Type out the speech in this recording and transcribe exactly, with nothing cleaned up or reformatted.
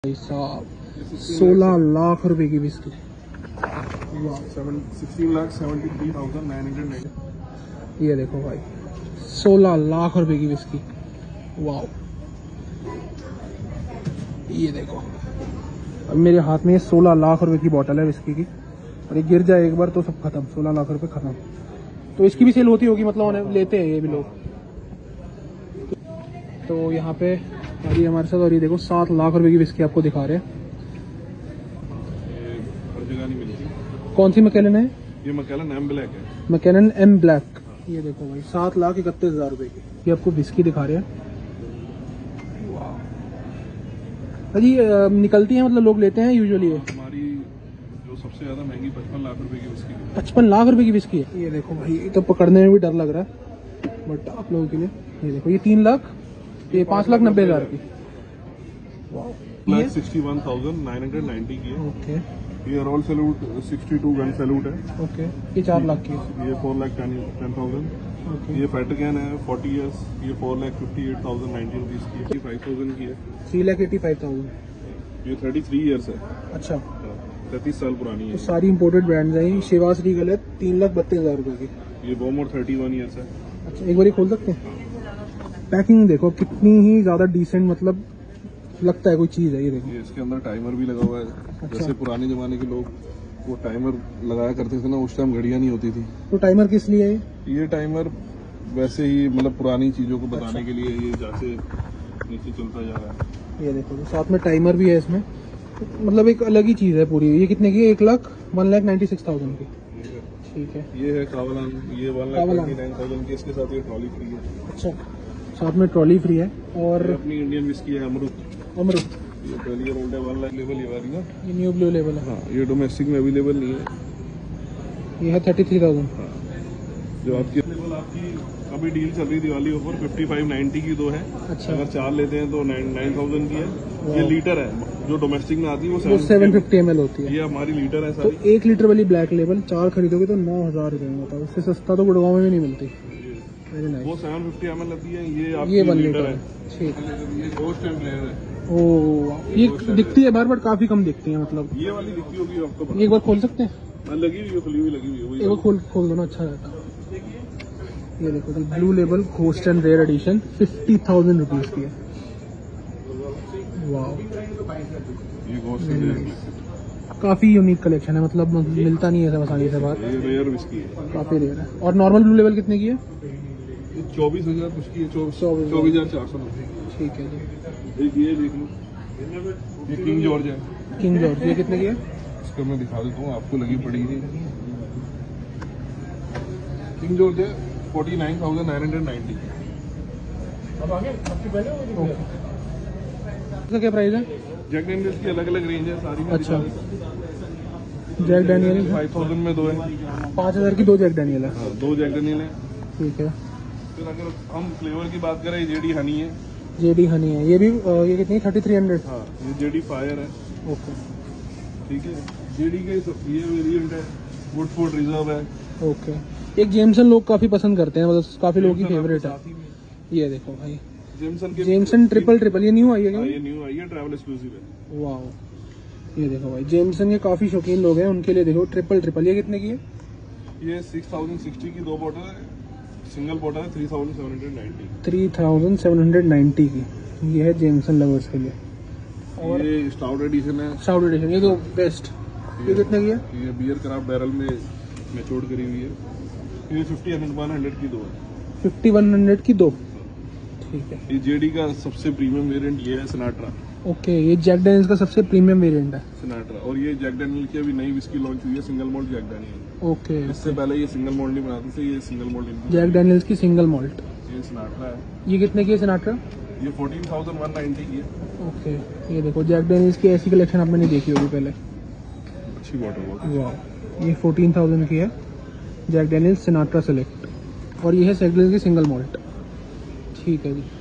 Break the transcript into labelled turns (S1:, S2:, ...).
S1: भाई साहब सोलह लाख रुपए की whisky.
S2: Sixteen lakh seventy three thousand nine hundred ninety.
S1: ये देखो भाई सोलह लाख रुपए की विस्की। वाह, ये देखो अब मेरे हाथ में सोलह लाख रुपए की बोतल है विस्की की, और ये गिर जाए एक बार तो सब खत्म, सोलह लाख रुपए खत्म। तो इसकी भी सेल होती होगी, मतलब उन्हें लेते हैं ये भी लोग। तो यहाँ पे अभी हमारे साथ, और ये देखो सात लाख रुपए की विस्की आपको दिखा रहे हैं।
S2: हर जगह नहीं मिलती।
S1: कौन सी मैकेलन है?
S2: ये मैकेलन एम ब्लैक है।
S1: Macallan M black. ये देखो भाई सात लाख इकतीस हजार रुपए की ये आपको विस्की दिखा रहे हैं। अजी निकलती है, मतलब लोग लेते हैं यूजुअली। ये
S2: हमारी जो सबसे ज्यादा महंगी पचपन लाख रुपए की विस्की है।
S1: पचपन लाख रुपए की विस्की है। ये देखो भाई, ये तो पकड़ने में भी डर लग रहा है, बट आप लोगों के लिए ये देखो, ये तीन लाख ये पाँच लाख नब्बे हजार की।
S2: Sixty one thousand nine hundred ninety की है।
S1: ओके,
S2: ये royal salute sixty two gun salute है।
S1: ओके, ये चार लाख की है।
S2: ये four lakh ten ten thousand.
S1: Okay,
S2: ये फैटगैन है फोर्टी इयर्स। ये four lakh fifty eight thousand ninety rupees की है। फाइव थाउजेंड की है।
S1: Three lakh eighty five thousand.
S2: ये थर्टी थ्री ईयर्स है।
S1: अच्छा,
S2: तैतीस साल पुरानी है।
S1: तो सारी इम्पोर्टेड ब्रांड्स हैं। शिवास रीगल है तीन लाख बत्तीस हजार रुपए की।
S2: ये बोमोर थर्टी वन ईयर्स है।
S1: अच्छा, एक बार खोल सकते हैं? पैकिंग देखो कितनी ही ज्यादा डिसेंट, मतलब लगता है कोई चीज है। ये देखो,
S2: ये इसके अंदर टाइमर भी लगा हुआ है।
S1: अच्छा।
S2: जैसे पुराने जमाने के लोग वो टाइमर लगाया करते थे ना, उस टाइम घड़ियां नहीं होती थी।
S1: तो टाइमर किस लिए है?
S2: ये टाइमर वैसे ही, मतलब पुरानी चीजों को बताने
S1: अच्छा।
S2: के लिए ये जैसे नीचे चलता जा रहा है।
S1: ये देखो, तो साथ में टाइमर भी है इसमें, मतलब एक अलग ही चीज है पूरी। ये कितने की है? एक lakh one lakh ninety six thousand की। ठीक है,
S2: ये है कावलान। ये one lakh twenty nine thousand की। इसके साथ ये ट्रॉली फ्री है।
S1: अच्छा, साथ में ट्रॉली फ्री है। और
S2: ये अपनी इंडियन विस्की है अमृत।
S1: अमृत,
S2: ये ट्वेल्व ईयर ओल्ड है। वन लाख लेवल ये वाली ना।
S1: ये न्यू ब्लू लेवल है।
S2: हाँ, ये डोमेस्टिक में अवेलेबल नहीं है।
S1: ये है थर्टी थ्री थाउजेंड।
S2: हाँ, जो आपकी लेवल आपकी अभी डील चल रही Diwali offer fifty five ninety की दो है।
S1: अच्छा,
S2: अगर चार लेते हैं तो नाइन थाउजेंड की है। ये लीटर है। जो डोमेस्टिक में आती है
S1: वो सेवन फिफ्टी एम एल होती है।
S2: ये हमारी लीटर है
S1: तो
S2: सारी।
S1: एक लीटर वाली ब्लैक लेवल चार खरीदोगे तो नौ हजार रुपए में। बताओ, उससे सस्ता तो गुड़गांव में भी नहीं मिलती। Very nice.
S2: वो सेवन फिफ्टी एम एल आती है। ये आपकी
S1: ये वन
S2: लीटर
S1: लीटर
S2: है।
S1: है। ठीक है।
S2: ये गोस्ट एंड फ्लेवर है।
S1: ओ, ये दिखती है बार बट काफी कम दिखती है, मतलब।
S2: ये वाली दिखती होगी आपको पता।
S1: एक बार खोल सकते हैं?
S2: हाँ, लगी हुई है, खुली हुई लगी हुई है। वही
S1: एक बार खोल खोल दो ना, अच्छा रहता। ये देखो, तो blue label ghost and rare edition fifty thousand rupees की है। वाह,
S2: ये गोस्ट एंड फ्लेवर
S1: काफी यूनिक कलेक्शन है, मतलब मिलता नहीं है सब आसानी से बाहर।
S2: ये रेयर विस्की है।
S1: काफी रेयर है। और नॉर्मल ब्लू लेवल कितने की है?
S2: ये चौबीस हजार कुछ की है।
S1: चौबीस
S2: चौबीस हजार चार सौ नब्बे।
S1: ठीक है जी।
S2: एक ये देख लो, ये किंग जॉर्ज है।
S1: किंग जॉर्ज, ये कितने की है?
S2: इसका मैं दिखा देता हूँ, आपको लगी पड़ी थी। किंग जॉर्ज है forty nine thousand nine hundred ninety.
S1: इसका क्या प्राइस है?
S2: जैक डैनियल्स की अलग अलग रेंज है सारी में।
S1: अच्छा, जैक डैनियल
S2: फाइव थाउजेंड में दो है।
S1: पाँच हजार की दो जैक डैनियल है।
S2: हाँ, दो जैक डैनियल है।
S1: ठीक है।
S2: फिर अगर हम फ्लेवर की बात करें, जेडी हनी है।
S1: जेडी हनी है, ये भी अ, ये कितनी? Thirty three hundred.
S2: हाँ, ये जेडी फायर है।
S1: ओके,
S2: ठीक है। जेडी के ये वेरिएंट है। वुडफोर्ड रिजर्व है।
S1: ओके। एक जेमसन लोग काफी पसंद करते हैं, मतलब काफी लोगों की
S2: जेमसन
S1: फेवरेट है।
S2: आपको साथ ही में।
S1: ये देखो भाई,
S2: जेमसन के
S1: जेमसन ट्रिपल ट्रिपल, ये न्यू आई है
S2: हाँ,
S1: क्या?
S2: ये न्यू आई है, ट्रैवल एक्सक्लूसिव है।
S1: वाह, ये देखो भाई, जेमसन के काफी शौकीन लोग हैं, उनके लिए देखो ट्रिपल ट्रिपल। ये कितने की है?
S2: ये सिक्स थाउजेंड सिक्सटी की दो बॉटल है। सिंगल बॉटल है three thousand seven hundred ninety.
S1: Three thousand seven hundred ninety की। ये है जेमसन लवर्स के लिए। और
S2: ये स्टाउट एडिशन है।
S1: साउथ एडिशन, ये तो बेस्ट। ये कितने की है?
S2: ये बियर क्राफ्ट बैरल में मैच्योर्ड करी हुई है। ये फिफ्टी हंड्रेड वन हंड्रेड की दो है।
S1: फिफ्टी वन हंड्रेड की दो। ठीक है।
S2: ये जेडी का सबसे प्रीमियम वेरिएंट ये है सिनाट्रा।
S1: ओके, ये जैक डैनियल्स का सबसे प्रीमियम वेरिएंट है।
S2: सिनाट्रा। और ये जैक डैनियल की अभी नई विस्की लॉन्च हुई है, single malt Jack Daniel.
S1: Okay,
S2: इससे पहले ये सिंगल मॉल्ट नहीं बनाते थे, ये सिंगल मॉल्ट।
S1: जैक डैनियल्स की सिंगल मॉल्ट।
S2: ये सिनाट्रा है।
S1: ये कितने की है सिनाट्रा?
S2: ये फोर्टीन थाउजेंड वन नाइन्टी की है।
S1: ओके, ये देखो जैक डैनियल्स की ऐसी कलेक्शन आपने नहीं देखी होगी पहले।
S2: अच्छी बॉटल बहुत।
S1: वाह, ये फोर्टीन थाउजेंड की है, जैक डैनियल्स सिनाट्रा सेलेक्ट। और ये है सेगलेस की सिंगल मॉल्ट। ठीक है जी।